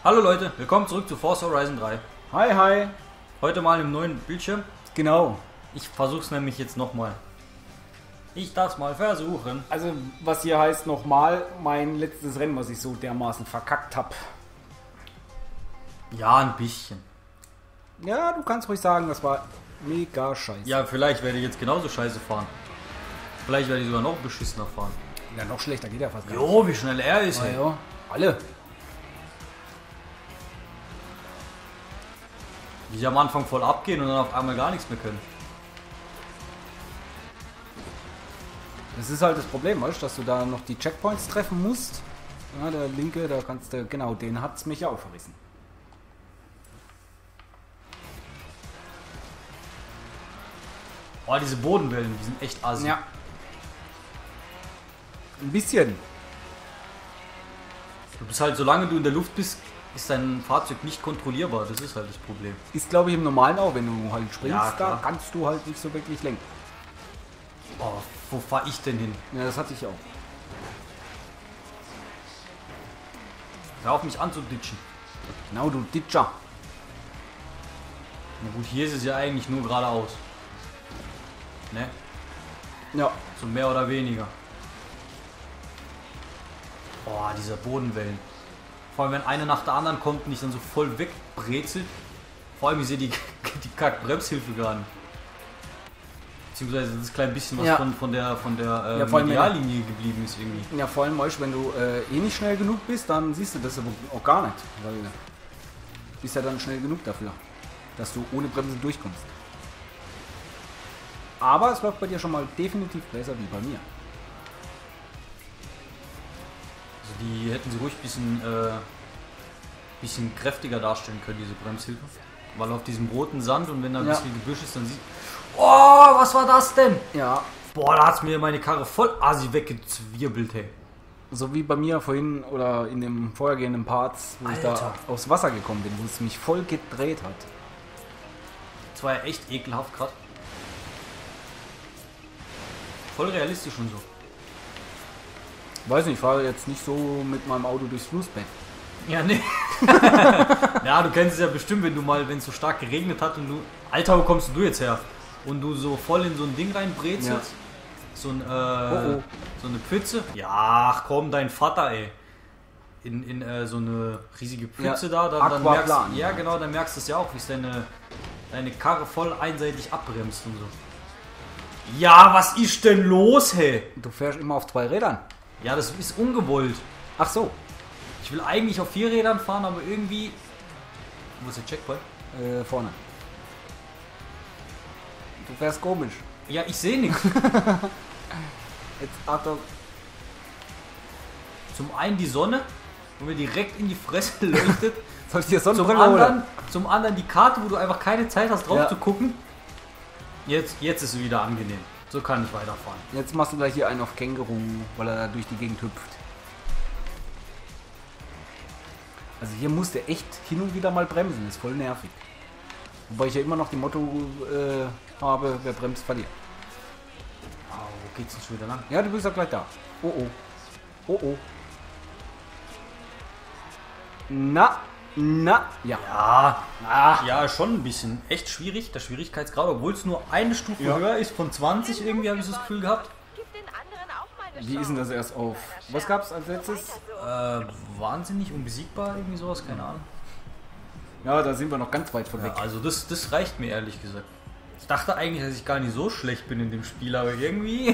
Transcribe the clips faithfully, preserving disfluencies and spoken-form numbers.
Hallo Leute, willkommen zurück zu Forza Horizon drei. Hi, hi. Heute mal im neuen Bildschirm. Genau. Ich versuch's nämlich jetzt nochmal. Ich darf's mal versuchen. Also, was hier heißt nochmal, mein letztes Rennen, was ich so dermaßen verkackt habe. Ja, ein bisschen. Ja, du kannst ruhig sagen, das war mega scheiße. Ja, vielleicht werde ich jetzt genauso scheiße fahren. Vielleicht werde ich sogar noch beschissener fahren. Ja, noch schlechter geht er fast gar nicht. Jo, wie schnell er ist. Ah, Ey. ja. Alle. Die sich am Anfang voll abgehen und dann auf einmal gar nichts mehr können. Das ist halt das Problem, weißt du, dass du da noch die Checkpoints treffen musst. Ja, der linke, da kannst du, genau, den hat's mich auch verrissen. Oh, diese Bodenwellen, die sind echt assi. Ja. Ein bisschen. Du bist halt, solange du in der Luft bist, ist dein Fahrzeug nicht kontrollierbar. Das ist halt das Problem. Ist, glaube ich, im Normalen auch, wenn du halt springst, Ja, da klar. kannst du halt nicht so wirklich lenken. Oh, wo fahr ich denn hin? Ja, das hatte ich auch. Hör auf mich anzuditschen. Genau, du Ditcher. Na gut, hier ist es ja eigentlich nur geradeaus. Ne? Ja. So mehr oder weniger. Boah, dieser Bodenwellen. Vor allem, wenn eine nach der anderen kommt und ich dann so voll wegbrezelt. Vor allem, ich sehe die, die Kack-Bremshilfe gerade. Beziehungsweise das kleine bisschen, was Ja. von, von der, von der äh, Ja, vor allem, Mediallinie geblieben ist irgendwie. Ja, vor allem, weißt du, wenn du äh, eh nicht schnell genug bist, dann siehst du das aber auch gar nicht. Weil du bist ja dann schnell genug dafür, dass du ohne Bremsen durchkommst. Aber es läuft bei dir schon mal definitiv besser wie bei mir. Also die hätten sie ruhig ein bisschen, äh, bisschen kräftiger darstellen können, diese Bremshilfe. Weil auf diesem roten Sand und wenn da ein Ja. bisschen Gebüsch ist, dann sieht... Oh, was war das denn? Ja, Boah, da hat's mir meine Karre voll assi weggezwirbelt, hey. so wie bei mir vorhin oder in dem vorhergehenden Parts, wo ich Alter. da aufs Wasser gekommen bin, wo es mich voll gedreht hat. Das war ja echt ekelhaft gerade. Voll realistisch und so. Weiß nicht, ich fahre jetzt nicht so mit meinem Auto durchs Flussbett. Ja, nee. Ja, du kennst es ja bestimmt, wenn du mal, wenn es so stark geregnet hat und du... Alter, wo kommst du jetzt her? Und du so voll in so ein Ding reinbrezelst. Ja. So, ein, äh, Oh, oh. so eine Pfütze. Ja, ach komm, dein Vater, ey. In, in äh, so eine riesige Pfütze Ja, da. Dann, dann merkst, Aquaplan. ja, genau, dann merkst du es ja auch, wie es deine, deine Karre voll einseitig abbremst und so. Ja, was ist denn los, hey? Du fährst immer auf zwei Rädern. Ja, das ist ungewollt. Ach so. Ich will eigentlich auf vier Rädern fahren, aber irgendwie... Wo ist der Checkpoint? Äh, vorne. Du fährst komisch. Ja, ich sehe nichts. Jetzt, Achtung. Zum einen die Sonne, wo mir direkt in die Fresse leuchtet. Soll ich dir Zum Sonnenbrille anderen, holen? zum anderen die Karte, wo du einfach keine Zeit hast drauf Ja. zu gucken. Jetzt, jetzt ist es wieder angenehm. So kann ich weiterfahren. Jetzt machst du gleich hier einen auf Känguru, weil er da durch die Gegend hüpft. Also hier musst du echt hin und wieder mal bremsen, ist voll nervig. Wobei ich ja immer noch die Motto äh, habe, wer bremst, verliert. Oh, wo geht's denn schon wieder lang? Ja, du bist ja gleich da. Oh oh. Oh oh. Na, na, ja. Ja, Ah. ja, schon ein bisschen. Echt schwierig, der Schwierigkeitsgrad, obwohl es nur eine Stufe Ja. höher ist, von zwanzig irgendwie, habe ich das Gefühl gehabt. Gib den anderen auch mal eine Wie ist denn das Chance. erst auf? Was gab's als letztes? Äh, wahnsinnig, unbesiegbar, irgendwie sowas, keine Ahnung. Ja, da sind wir noch ganz weit von weg. Ja, also das, das reicht mir ehrlich gesagt. Ich dachte eigentlich, dass ich gar nicht so schlecht bin in dem Spiel, aber irgendwie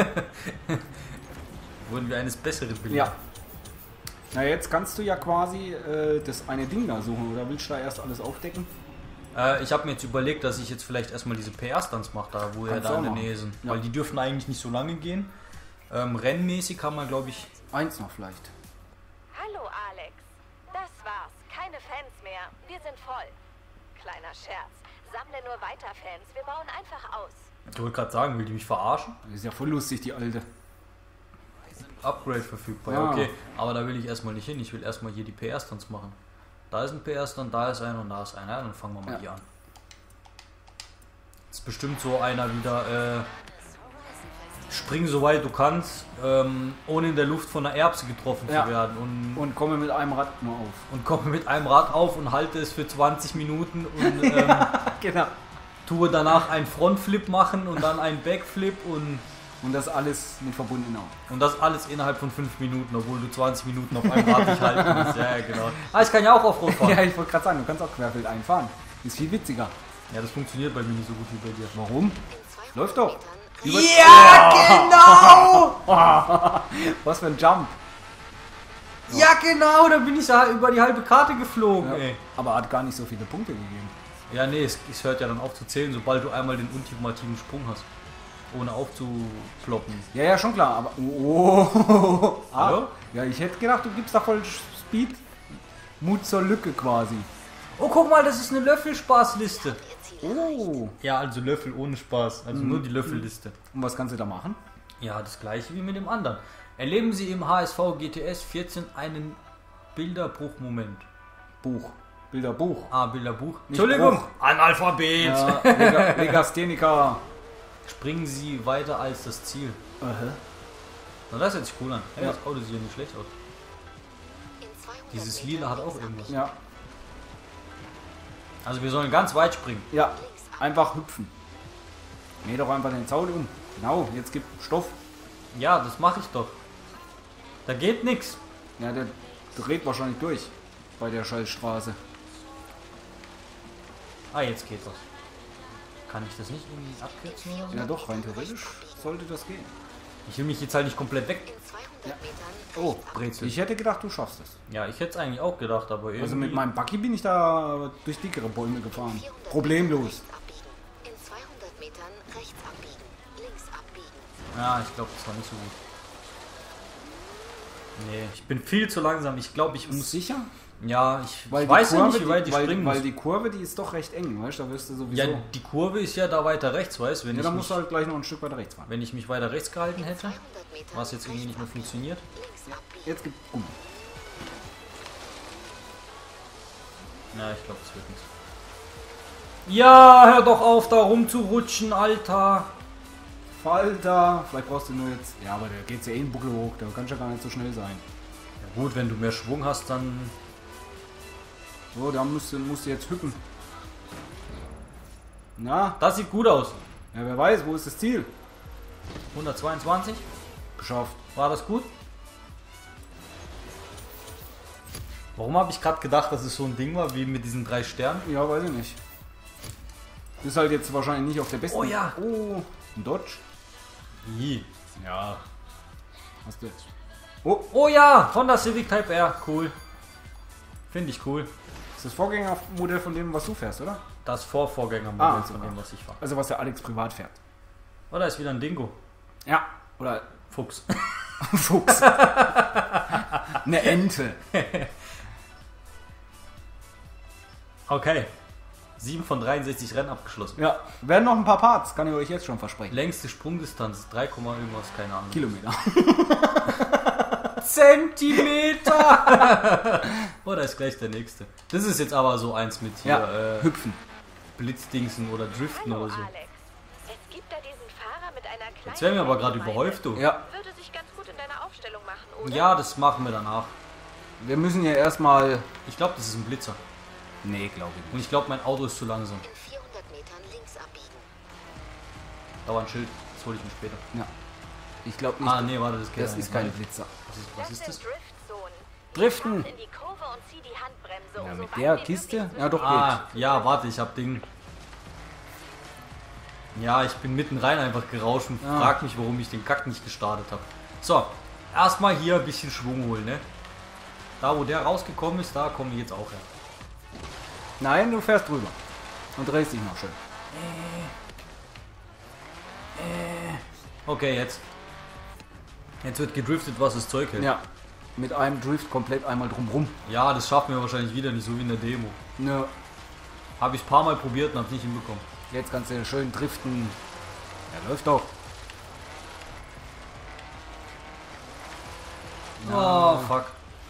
wurden wir eines Besseren belehrt. Ja. Na, jetzt kannst du ja quasi äh, das eine Ding da suchen, oder willst du da erst alles aufdecken? Äh, ich habe mir jetzt überlegt, dass ich jetzt vielleicht erstmal diese P R-Stunts mache, da wo er Kannst da du in der auch machen. Nähe sind. Ja. Weil die dürfen eigentlich nicht so lange gehen. Ähm, rennmäßig kann man, glaube ich... Eins noch vielleicht. Hallo Alex. Das war's. Keine Fans mehr. Wir sind voll. Kleiner Scherz. Sammle nur weiter Fans. Wir bauen einfach aus. Ich wollte gerade sagen, will die mich verarschen? Das ist ja voll lustig, die alte. Upgrade verfügbar, Ja. okay. Aber da will ich erstmal nicht hin. Ich will erstmal hier die P R-Stunts machen. Da ist ein P R-Stunt, da ist einer und da ist einer. Ja, dann fangen wir mal Ja. hier an. Ist bestimmt so einer wieder, äh, spring so weit du kannst, ähm, ohne in der Luft von einer Erbse getroffen Ja. zu werden. Und, Und komme mit einem Rad nur auf. und komme mit einem Rad auf und halte es für zwanzig Minuten und ähm, Genau. tue danach einen Frontflip machen und dann einen Backflip und, Und das alles mit verbundenem Auge. und das alles innerhalb von fünf Minuten, obwohl du zwanzig Minuten auf einem Rad nicht halten musst. Ja, ja, genau. Ah, ich kann ja auch Offroad fahren. Ja, ich wollte gerade sagen, du kannst auch querfeld einfahren. Ist viel witziger. Ja, das funktioniert bei mir nicht so gut wie bei dir. Warum? Läuft doch. Über- Ja, genau! Was für ein Jump. Ja, genau, da bin ich da über die halbe Karte geflogen, Ja. ey. Aber hat gar nicht so viele Punkte gegeben. Ja, nee, es, es hört ja dann auf zu zählen, sobald du einmal den ultimativen Sprung hast. Ohne aufzuploppen. Ja, ja, schon klar, aber... Oh, ah, Hallo? ja, ich hätte gedacht, du gibst da voll Speed. Mut zur Lücke quasi. Oh, guck mal, das ist eine Löffelspaßliste. Oh. Ja, also Löffel ohne Spaß, also nur die Löffelliste. Und was kannst du da machen? Ja, das gleiche wie mit dem anderen. Erleben Sie im H S V G T S vierzehn einen Bilderbruchmoment. Buch. Bilderbuch. Ah, Bilderbuch. Nicht Entschuldigung, Bruch. Analphabet. Ja, Lega- Legastheniker. Springen Sie weiter als das Ziel. Aha. Na, das hört sich cool an. Hey, Ja. das Auto sieht ja nicht schlecht aus. Dieses Lila hat auch irgendwas. Ja, Also wir sollen ganz weit springen. ja. Einfach hüpfen. Nee, doch einfach den Zaun um. Genau, jetzt gibt Stoff. Ja, das mache ich doch. Da geht nichts. Ja, der dreht wahrscheinlich durch bei der Scheißstraße. Ah, jetzt geht was. Kann ich das nicht irgendwie abkürzen oder so? Ja doch, rein theoretisch sollte das gehen. Ich will mich jetzt halt nicht komplett weg. Oh, Brezel. ich hätte gedacht, du schaffst es. Ja, ich hätte es eigentlich auch gedacht, aber irgendwie... Also mit meinem Buggy bin ich da durch dickere Bäume gefahren. Problemlos. In zweihundert Metern rechts abbiegen, links abbiegen. Ja, ich glaube, das war nicht so gut. Nee, ich bin viel zu langsam. Ich glaube, ich muss... Sicher? Ja, ich, Weil ich die weiß ja Kurve, nicht, wie weit ich weil, springen weil muss. die Kurve, die ist doch recht eng, weißt du? Da wirst du sowieso... Ja, Ja, die Kurve ist ja da weiter rechts, weißt du? Wenn, ich dann mich- musst du halt gleich noch ein Stück weiter rechts fahren. wenn ich mich weiter rechts gehalten hätte, zweihundert Metern was jetzt irgendwie nicht mehr funktioniert. links abbiegen. Jetzt gibt Gummi. Ja, ich glaube, das wird nichts. Ja, hör doch auf, da rumzurutschen, Alter. Falter, vielleicht brauchst du nur jetzt... Ja, aber da geht's ja eh in Buckel hoch, da kannst du ja gar nicht so schnell sein. Ja, gut, wenn du mehr Schwung hast, dann... So, da musst du, musst du jetzt hüppen. Na, Das sieht gut aus. ja, wer weiß, wo ist das Ziel? hundertzweiundzwanzig. Geschafft. War das gut? Warum habe ich gerade gedacht, dass es so ein Ding war, wie mit diesen drei Sternen? Ja, weiß ich nicht. Ist halt jetzt wahrscheinlich nicht auf der besten... Oh ja. Oh, ein Dodge. Ih. Ja. Hast du jetzt. Oh, Oh ja, Honda Civic Type R, cool. Finde ich cool. ist das Vorgängermodell von dem, was du fährst, oder? Das Vorvorgängermodell Ah, von super. dem, was ich fahre. Also was der Alex privat fährt. Oh, da ist wieder ein Dingo. Ja. Oder Fuchs. Fuchs. Eine Ente. Okay. sieben von dreiundsechzig Rennen abgeschlossen. Ja, werden noch ein paar Parts, kann ich euch jetzt schon versprechen. Längste Sprungdistanz, drei, irgendwas, keine Ahnung. Kilometer. Zentimeter! Oh, da ist gleich der nächste. Das ist jetzt aber so eins mit hier Ja, äh, hüpfen. Blitzdingsen oder Driften Hallo oder so. Alex. Es gibt da diesen Fahrer mit einer kleinen... Jetzt werden wir aber gerade Gemeinde. überhäuft, du. Ja, Würde sich ganz gut in deiner Aufstellung machen, oder? Ja, das machen wir danach. wir müssen ja erstmal... Ich glaube, das ist ein Blitzer. Nee, glaube ich Und ich glaube, mein Auto ist zu langsam. In vierhundert Metern links abbiegen. Da war ein Schild, das hole ich mir später. nicht. Ja. Ich glaube nicht. Ah, nee, warte, das geht das ja ist nicht. kein Blitzer. Was ist, was ist das? sind Driftzonen. Driften. Fahr in die Kurve und zieh die Handbremse, Ja, um so mit weit der wie Kiste? möglich Ja, doch Ah, ja, warte, ich hab Ding. Ja, ich bin mitten rein einfach gerauscht und Ah. frag mich, warum ich den Kack nicht gestartet habe. So, erstmal hier ein bisschen Schwung holen, ne? Da, wo der rausgekommen ist, da komme ich jetzt auch her. Nein, du fährst drüber. Und drehst dich noch schön. Okay, jetzt. Jetzt wird gedriftet, was das Zeug hält. Ja. Mit einem Drift komplett einmal drumrum. Ja, das schaffen wir wahrscheinlich wieder nicht, so wie in der Demo. Ne. Habe ich ein paar Mal probiert und hab's nicht hinbekommen. Jetzt kannst du schön driften. Ja, läuft doch. Oh, fuck.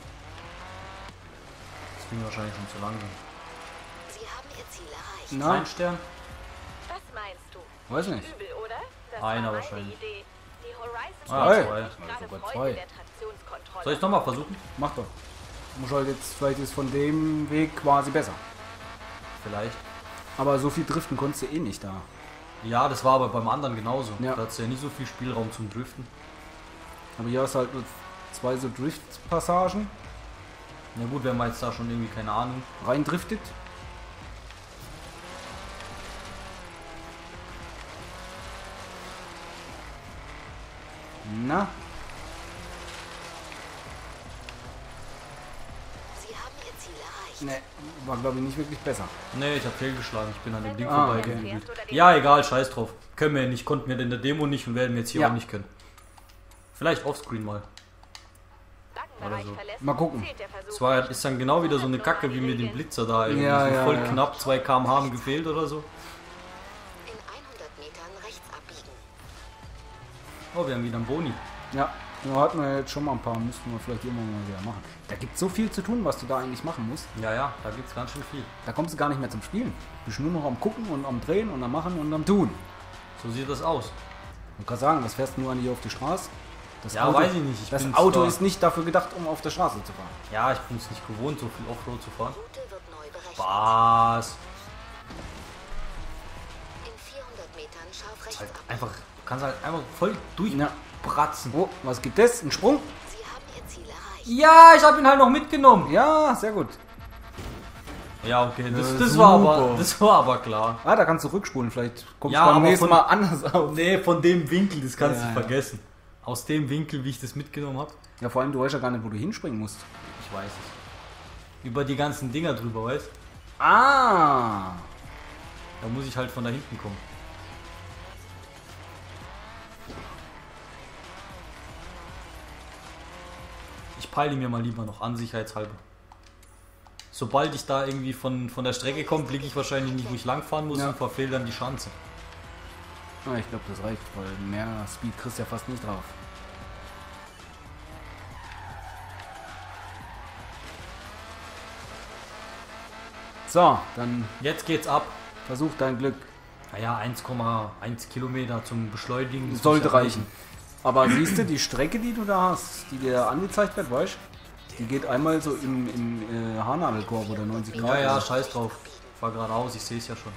Das ging wahrscheinlich schon zu langsam. Sie haben ihr Ziel erreicht. Na, Ein Stern? Was meinst du? weiß nicht. Übel, oder? Das Einer war meine wahrscheinlich. Idee. Die Horizon Ah, Zwei. zwei. sind gerade sogar Freunde zwei. der Traktionskontrolle. Soll ich nochmal versuchen? Mach doch. Muss halt jetzt, vielleicht ist von dem Weg quasi besser. Vielleicht. Aber so viel driften konntest du eh nicht da. Ja, das war aber beim anderen genauso. Ja. Da hat ja nicht so viel Spielraum zum Driften. Aber hier hast du halt nur zwei so Drift-Passagen. Na gut, wenn man jetzt da schon irgendwie, keine Ahnung. Rein driftet. Na, Sie haben ihr Ziel erreicht. ne, war glaube ich nicht wirklich besser. Nee, ich habe fehlgeschlagen. Ich bin an dem Ding Ah, vorbei okay. gewühlt. Ja, egal, scheiß drauf. Können wir nicht, konnten wir in der Demo nicht und werden wir jetzt hier Ja. auch nicht können. Vielleicht offscreen mal. Backenbereich Oder so. verlässt, Mal gucken. zählt der Versuch. Es war, ist dann genau wieder so eine Kacke wie mit dem Blitzer da. Irgendwie. Ja, so ja, voll ja. knapp, zwei Kilometer pro Stunde haben gefehlt oder so. In hundert Metern rechts abbiegen. Oh, wir haben wieder einen Boni. Ja, da hatten wir jetzt schon mal ein paar, müssten wir vielleicht irgendwann mal wieder machen. Da gibt es so viel zu tun, was du da eigentlich machen musst. Ja, ja, da gibt's ganz schön viel. Da kommst du gar nicht mehr zum Spielen. Du bist nur noch am Gucken und am Drehen und am Machen und am Tun. So sieht das aus. Man kann sagen, das fährst du nur an hier auf die Straße. Das Ja, weiß ich nicht. Ich das bin's Auto zwar- ist nicht dafür gedacht, um auf der Straße zu fahren. Ja, ich bin es nicht gewohnt, so viel Offroad zu fahren. Route wird neu berechnet. Was? In vierhundert Metern scharf rechts Halt abbiegen. einfach, du kannst halt einfach voll durchbratzen. Oh, was gibt es? Ein Sprung? Sie haben ihr Ziel erreicht. Ja, ich habe ihn halt noch mitgenommen. Ja, sehr gut. Ja, okay, das, Ja, das, war, super. aber, das war aber klar. Ah, da kannst du rückspulen. Vielleicht kommst Ja, du beim aber nächsten von- Mal anders auf. Nee, von dem Winkel, das kannst Ja, du ja. vergessen. Aus dem Winkel, wie ich das mitgenommen habe. Ja, vor allem, du weißt ja gar nicht, wo du hinspringen musst. Ich weiß es. Über die ganzen Dinger drüber, weißt du? Ah! Da muss ich halt von da hinten kommen. Ich peile mir mal lieber noch an, sicherheitshalber. Sobald ich da irgendwie von, von der Strecke komme, blicke ich wahrscheinlich nicht, wo ich langfahren muss Ja. und verfehle dann die Schanze. Ah, ich glaube, das reicht, weil mehr Speed kriegst du ja fast nicht drauf. So, dann Jetzt geht's ab. versuch dein Glück. Naja, eins Komma eins Kilometer zum Beschleunigen. das Sollte muss ja reichen. Aber siehst du, die Strecke, die du da hast, die dir angezeigt wird, weißt du, die geht einmal so im, im äh, Haarnadelkorb oder neunzig Grad. Ja, ja, oder? scheiß drauf. Fahr geradeaus, ich sehe es ja schon.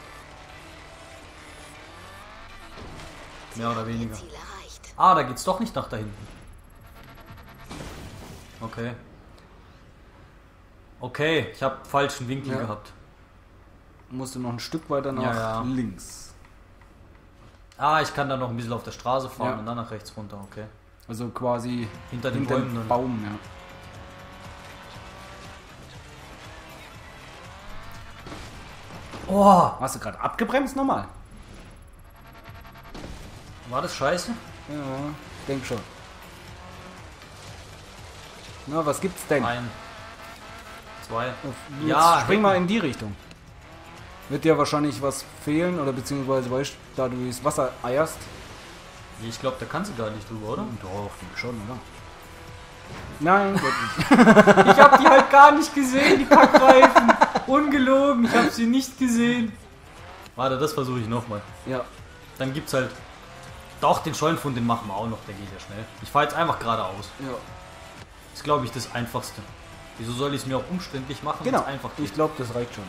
Mehr oder weniger. Ziel erreicht. Ah, da geht's doch nicht nach da hinten. Okay. Okay, ich habe falschen Winkel Ja. gehabt. Musst du noch ein Stück weiter nach Ja, ja. links. Ah, ich kann da noch ein bisschen auf der Straße fahren Ja. und dann nach rechts runter, okay. Also quasi Hinter den hinter Bäumen dem dann. Baum, ja. Oh, Hast du gerade abgebremst nochmal? war das scheiße? Ja, denk schon. Na, was gibt's denn? Ein. Zwei. Jetzt Ja, spring Hecken. mal in die Richtung. Wird dir wahrscheinlich was fehlen oder beziehungsweise weißt da du ins Wasser eierst. Ich glaube, da kannst du gar nicht drüber, oder? Doch, denk schon, oder? Nein, geht nicht. Ich habe die halt gar nicht gesehen, die Kackreifen. Ungelogen, ich habe sie nicht gesehen. Warte, das versuche ich nochmal. Ja, Dann gibt's halt. Doch, den Scheunenfund, den machen wir auch noch, der geht ja schnell. Ich fahre jetzt einfach geradeaus. ja. Das ist, glaube ich, das Einfachste. Wieso soll ich es mir auch umständlich machen? Genau. wenn's einfach geht? Ich glaube, das reicht schon.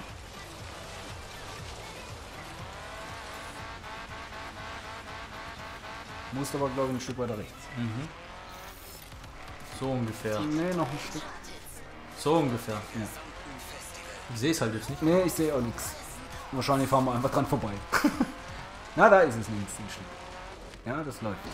Musst aber, glaube ich, ein Stück weiter rechts. Mhm. So ungefähr. Nee, noch ein Stück. So ungefähr. Ja. Ich sehe es halt jetzt nicht. Nee, ich sehe auch nichts. Wahrscheinlich fahren wir einfach dran vorbei. Na, da ist es links ein Stück. Ja, das läuft.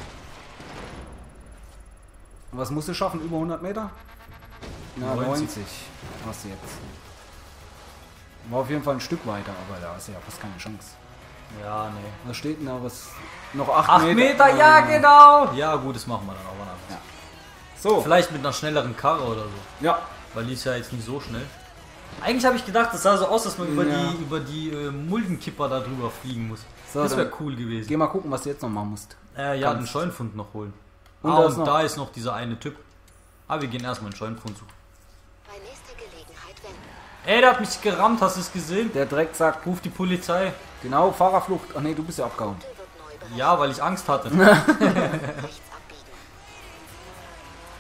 Was musst du schaffen? Über hundert Meter? Na, neunzig. neunzig. Was jetzt? War auf jeden Fall ein Stück weiter, aber da ist ja fast keine Chance. Ja, nee. Was steht denn da? Was? Noch acht, acht Meter, ja, Äh, genau. Ja, gut, das machen wir dann auch mal anders. Ja. So. Vielleicht mit einer schnelleren Karre oder so. Ja. Weil die ist ja jetzt nicht so schnell. Eigentlich habe ich gedacht, das sah so aus, dass man über Ja. die, über die äh, Muldenkipper da drüber fliegen muss. So, das wäre dann cool gewesen. Geh mal gucken, was du jetzt noch machen musst. Äh, ja, den Kannst. Scheunenfund noch holen. Und ah, da und ist noch- da ist noch dieser eine Typ. Ah, wir gehen erstmal den Scheunenfund suchen. Bei nächster Gelegenheit wenden. Ey, der hat mich gerammt, hast du es gesehen? Der Drecksack. Ruf die Polizei. Genau, Fahrerflucht. Ach nee, du bist ja abgehauen. Route wird neu berechnet. Ja, weil ich Angst hatte. Rechts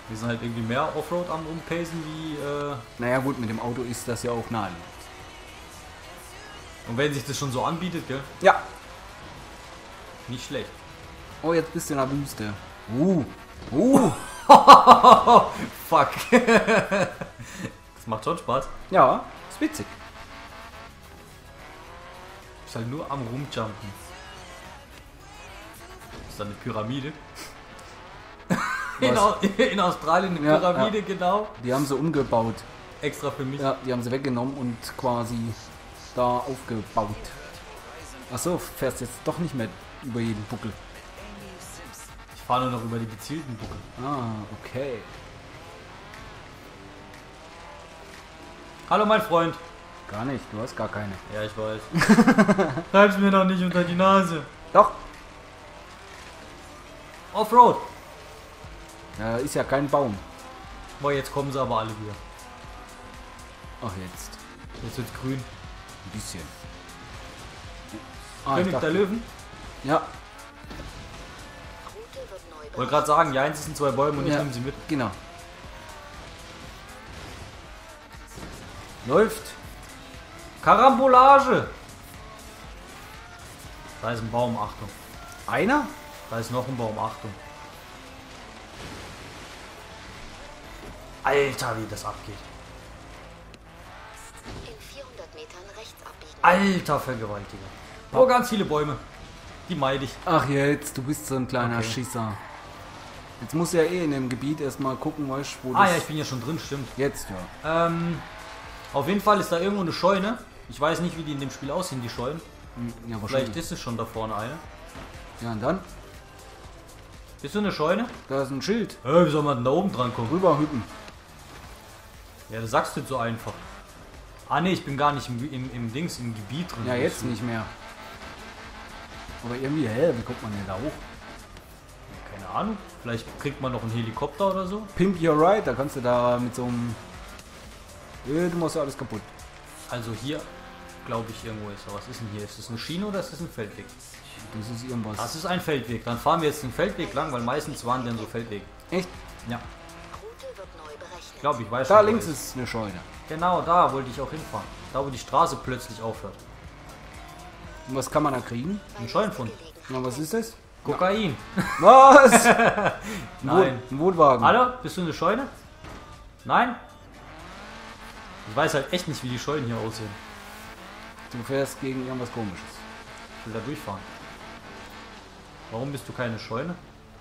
Wir sind halt irgendwie mehr Offroad am Umpacen wie... Äh Naja gut, mit dem Auto ist das ja auch naheliegend. und wenn sich das schon so anbietet, gell? Ja. Nicht schlecht. Oh, jetzt bist du in der Wüste. Uh. Uh. Fuck. Das macht schon Spaß. Ja, ist witzig. Ist halt nur am Rumjumpen. Ist da eine Pyramide? In, Au in Australien eine Ja, Pyramide, ja. genau. Die haben sie umgebaut. Extra für mich. Ja, die haben sie weggenommen und quasi da aufgebaut. Achso, fährst jetzt doch nicht mehr über jeden Buckel. Ich fahre nur noch über die gezielten Buckel. Ah, okay. Hallo mein Freund. Gar nicht, du hast gar keine. Ja, ich weiß. Treib's mir doch nicht unter die Nase. Doch. Offroad. Da ist ja kein Baum. Boah, jetzt kommen sie aber alle wieder. Ach, jetzt. Jetzt wird's grün. Ein bisschen. Ah, ich König der dachte, Löwen. ja, Wollte gerade sagen, ja, eins sind zwei Bäume und ich ja, nehme sie mit. genau. Läuft. Karambolage. Da ist ein Baum, Achtung. Einer? Da ist noch ein Baum, Achtung. Alter, wie das abgeht. In vierhundert Metern rechts abbiegen. Alter Vergewaltiger. Oh, ganz viele Bäume. Die meide ich. Ach jetzt, du bist so ein kleiner Okay. Schisser. Jetzt musst du ja eh in dem Gebiet erstmal gucken, weißt du, wo Ah das... ja, ich bin ja schon drin, stimmt. Jetzt, ja. Ähm, auf jeden Fall ist da irgendwo eine Scheune. Ich weiß nicht, wie die in dem Spiel aussehen, die Scheunen. Hm, Ja, Vielleicht wahrscheinlich. ist es schon da vorne eine. Ja, und dann? Bist du eine Scheune? Da ist ein Schild. Äh, wie soll man denn da oben dran kommen? Rüber hüppen. Ja, das sagst du so einfach. Ah ne, ich bin gar nicht im, im, im Dings, im Gebiet drin. Ja, jetzt nicht mehr. Aber irgendwie, hä, wie kommt man denn da hoch? Keine Ahnung. Vielleicht kriegt man noch einen Helikopter oder so. Pimp Your Ride, da kannst du da mit so einem... Äh, du machst ja alles kaputt. Also hier, glaube ich, irgendwo ist er. Was ist denn hier? Ist das eine Schiene oder ist das ein Feldweg? Das ist irgendwas. Das ist ein Feldweg. Dann fahren wir jetzt den Feldweg lang, weil meistens waren dann so Feldwege. Echt? Ja, Route wird neu berechnet. ich glaube, ich weiß Da schon, wo links er ist eine Scheune. Genau, da wollte ich auch hinfahren. Da, wo die Straße plötzlich aufhört. Und was kann man da kriegen? Ein Scheunenfund. Na, was ist das? Kokain. Was? Ein Nein. Wohn- Ein Wohnwagen. Hallo? Bist du eine Scheune? Nein? Ich weiß halt echt nicht, wie die Scheunen hier aussehen. Du fährst gegen irgendwas Komisches. Ich will da durchfahren. Warum bist du keine Scheune?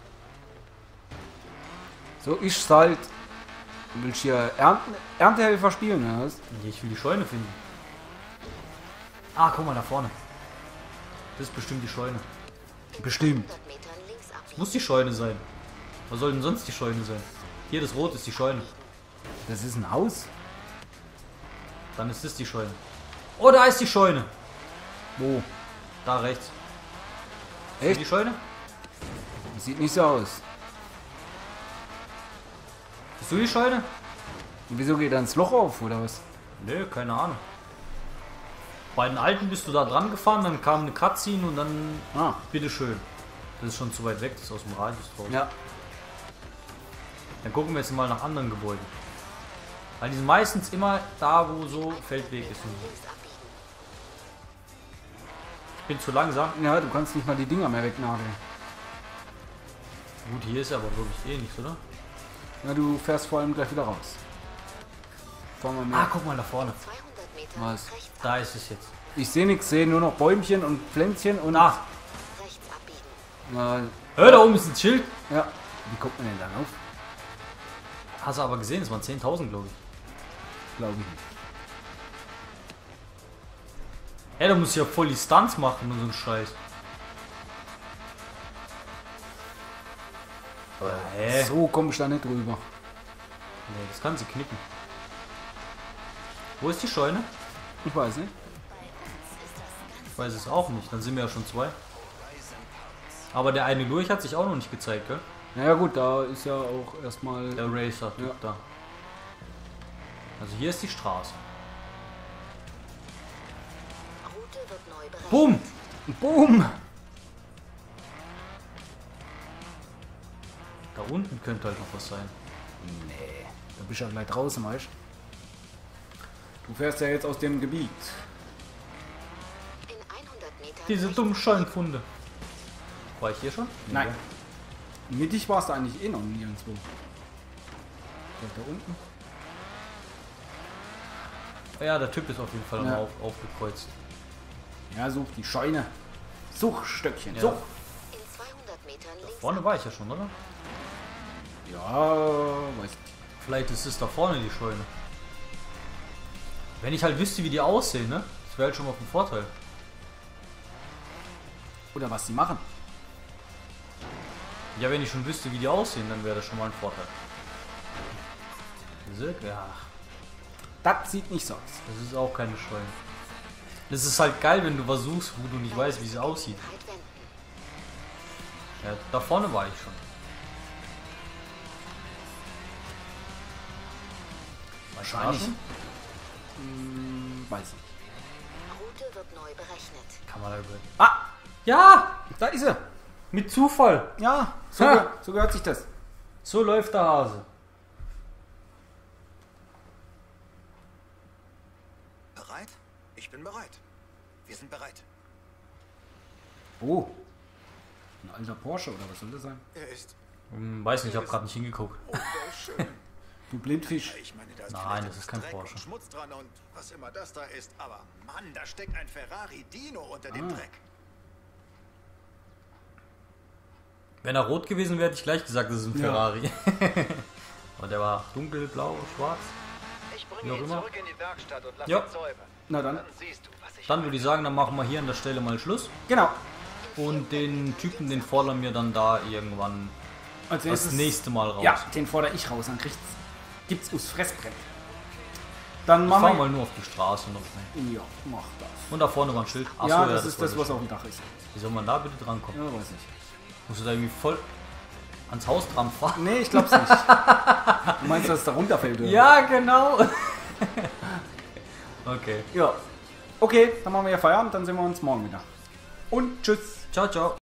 So, ich halt. Du willst hier Ernten, Erntehelfer spielen, oder was? Nee, ich will die Scheune finden. Ah, guck mal da vorne. Das ist bestimmt die Scheune. Bestimmt. hundert Metern links abbiegen. Muss die Scheune sein. Was soll denn sonst die Scheune sein? Hier, das Rot ist die Scheune. Das ist ein Haus? Dann ist das die Scheune. Oh, da ist die Scheune. Wo? Da rechts. Echt? Die Scheune? Das sieht nicht so aus. Bist du die Scheune? Und wieso geht da ins Loch auf, oder was? Nö, keine Ahnung. Bei den Alten bist du da dran gefahren, dann kam eine Cutscene und dann Ah. bitteschön. Das ist schon zu weit weg, das ist aus dem Radius draus. Ja. Dann gucken wir jetzt mal nach anderen Gebäuden. Weil die sind meistens immer da, wo so Feldweg ist. Links abbiegen. Ich bin zu langsam. Ja, du kannst nicht mal die Dinger mehr wegnageln. Gut, hier ist aber wirklich eh nichts, oder? Ja, du fährst vor allem gleich wieder raus. Fahren wir Ah, mal. guck mal da vorne. zweihundert Meter Was? rechts Da ist es jetzt. Ich sehe nichts, sehe nur noch Bäumchen und Pflänzchen und... Ah, rechts abbiegen. Na, hör, da oben ist ein Schild. ja. Wie kommt man denn dann auf? Hast du aber gesehen, es waren zehntausend, glaube ich. Glaube ich nicht. Hey, da muss ich ja voll die Stunts machen und so ein Scheiß. Aber hä? So komme ich da nicht rüber. Nee, das kann sie knicken. Wo ist die Scheune? Ich weiß nicht. Ich weiß es auch nicht, dann sind wir ja schon zwei. Aber der eine Lurch hat sich auch noch nicht gezeigt, gell? Naja gut, da ist ja auch erstmal... Der Racer, Typ Ja. da. Also hier ist die Straße. Route wird neu berechnet. Boom! Boom! Da unten könnte halt noch was sein. Nee, da bist du ja gleich draußen, weißt du? Du fährst ja jetzt aus dem Gebiet. In hundert Metern. Diese dummen Scheunenfunde. War ich hier schon? Nein. Mittig warst du eigentlich eh noch nirgendwo. Da unten. Ja, der Typ ist auf jeden Fall Ja. auf, aufgekreuzt. Ja, such die Scheune. Such Stöckchen. Ja. Such. In zweihundert Metern links. Vorne war ich ja schon, oder? Ja, weiß nicht. Vielleicht ist es da vorne die Scheune. Wenn ich halt wüsste, wie die aussehen, ne? Das wäre halt schon mal ein Vorteil. Oder was sie machen. Ja, wenn ich schon wüsste, wie die aussehen, dann wäre das schon mal ein Vorteil. Diese? Ja, Das sieht nicht so aus. das ist auch keine Scheune. Das ist halt geil, wenn du was suchst, wo du nicht weißt, wie sie aussieht. Halt wenden. Ja, da vorne war ich schon. Wahrscheinlich. Verarschen? Hm, weiß ich. Route wird neu berechnet. Kann man da über. Ah, Ja! da ist er. Mit Zufall! Ja, so, Ha. ge so gehört sich das. So läuft der Hase. Bereit? Ich bin bereit. Wir sind bereit. Oh. Ein alter Porsche oder was soll das sein? Er ist Hm, weiß nicht, ich habe gerade nicht hingeguckt. wunderschön. Du Blindfisch. Ich meine, da ist Nein, vielleicht das ist etwas kein Dreck Porsche. und Schmutz dran und was immer das da ist. Aber Mann, da steckt ein Ferrari Dino unter dem Ah. Dreck. Wenn er rot gewesen wäre, hätte ich gleich gesagt, das ist ein Ja. Ferrari. Aber der war dunkel, blau, schwarz. Ich Wie bringe auch ihn immer. zurück in die Werkstatt und lass Ja. ihn säubern. Na dann. Dann siehst du, was ich Dann würde ich sagen, dann machen wir hier an der Stelle mal Schluss. Genau. Und den Typen, den fordern wir dann da irgendwann Als das nächstes. nächste Mal raus. Ja, den fordere ich raus. Dann kriegt's, gibt's aus Fressbrett. Dann Ich machen fahr wir. mal nur auf die Straße noch schnell. Ja, mach das. Und da vorne war ein Schild. Achso, ja, das ist das, wollte was ich auf dem Dach ist. schon. Wie soll man da bitte drankommen? Ja, weiß ich. Musst du da irgendwie voll ans Haus dran fahren? Nee, ich glaub's nicht. Du meinst, dass es da runterfällt, oder? Ja, genau. Okay. Ja. Okay, dann machen wir ja Feierabend, dann sehen wir uns morgen wieder. Und tschüss. Ciao, ciao.